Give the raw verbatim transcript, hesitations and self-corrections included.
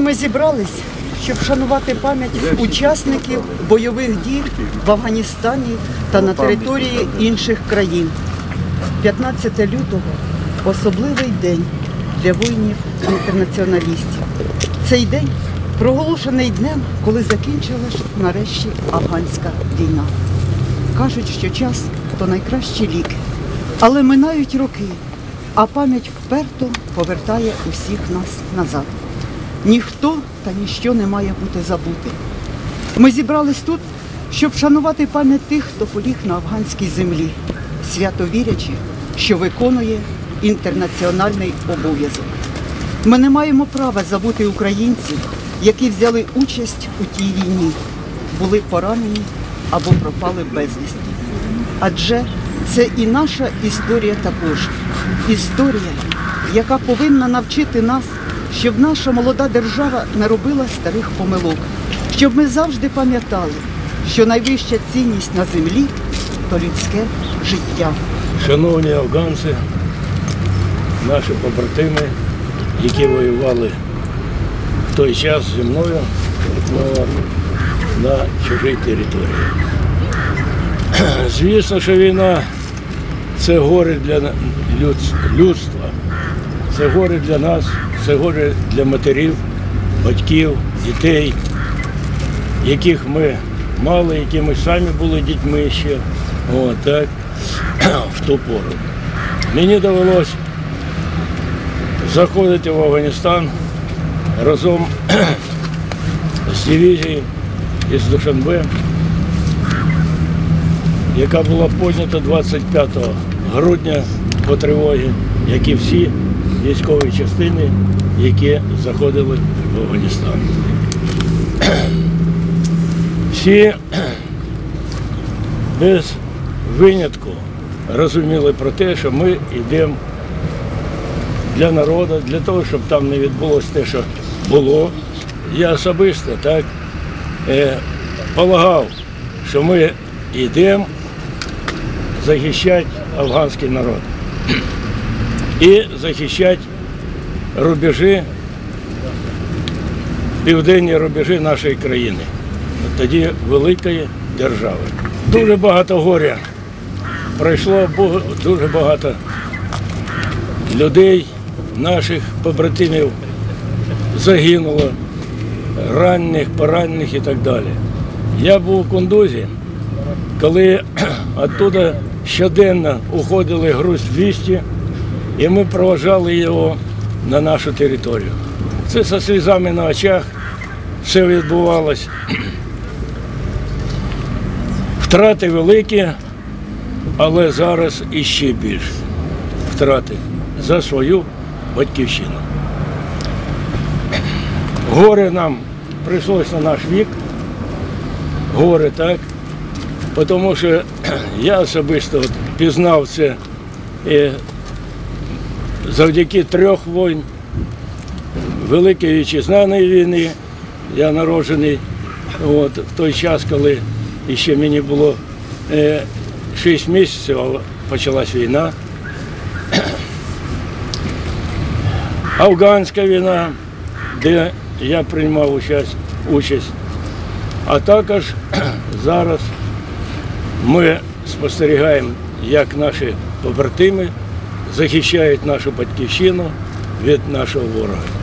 ми зібрались, щоб вшанувати пам'ять учасників бойових дій в Афганістані та на території інших країн. п'ятнадцяте лютого – особливий день для воїнів-інтернаціоналістів. Цей день проголошений днем, коли закінчилась нарешті афганська війна. Кажуть, що час – то найкращі ліки. Але минають роки, а пам'ять вперто повертає усіх нас назад. Ніхто та ніщо не має бути забутим. Ми зібрались тут, щоб вшанувати пам'ять тих, хто поліг на афганській землі, свято вірячи, що виконує інтернаціональний обов'язок. Ми не маємо права забути українців, які взяли участь у тій війні, були поранені або пропали безвісти. Адже це і наша історія також. Історія, яка повинна навчити нас, щоб наша молода держава не робила старих помилок, щоб ми завжди пам'ятали, що найвища цінність на землі – то людське життя. Шановні афганці, наші побратими, які воювали в той час зі мною на чужій території. Звісно, що війна – це горе для людства, це горе для нас, це горе для матерів, батьків, дітей, яких ми мали, які ми самі були дітьми ще, о, так, в ту пору. Мені довелося заходити в Афганістан разом з дивізією із Душанбе, яка була піднята двадцять п'ятого грудня по тривогі, як і всі військові частини, які заходили в Афганістан. Всі без винятку розуміли про те, що ми йдемо для народу, для того, щоб там не відбулося те, що було. Я особисто так е, полагав, що ми йдемо захищати афганський народ і захищати рубежі, південні рубежі нашої країни, тоді великої держави. Дуже багато горя пройшло, дуже багато людей, наших побратимів загинуло, ранених, поранених і так далі. Я був у Кундузі, коли оттуда щоденно уходили груз двісті, і ми проводжали його на нашу територію. Це зі сльозами на очах все відбувалося. Втрати великі, але зараз іще більше втрати за свою батьківщину. Горе нам прийшлося на наш вік, горе, так, тому що я особисто от пізнав це і завдяки трьох війн, Великої Вітчизняної війни, я народжений от, в той час, коли ще мені було е, шість місяців, а почалась війна. Афганська війна, де я приймав участь, участь. А також зараз ми спостерігаємо, як наші побратими захищають нашу батьківщину від нашого ворога.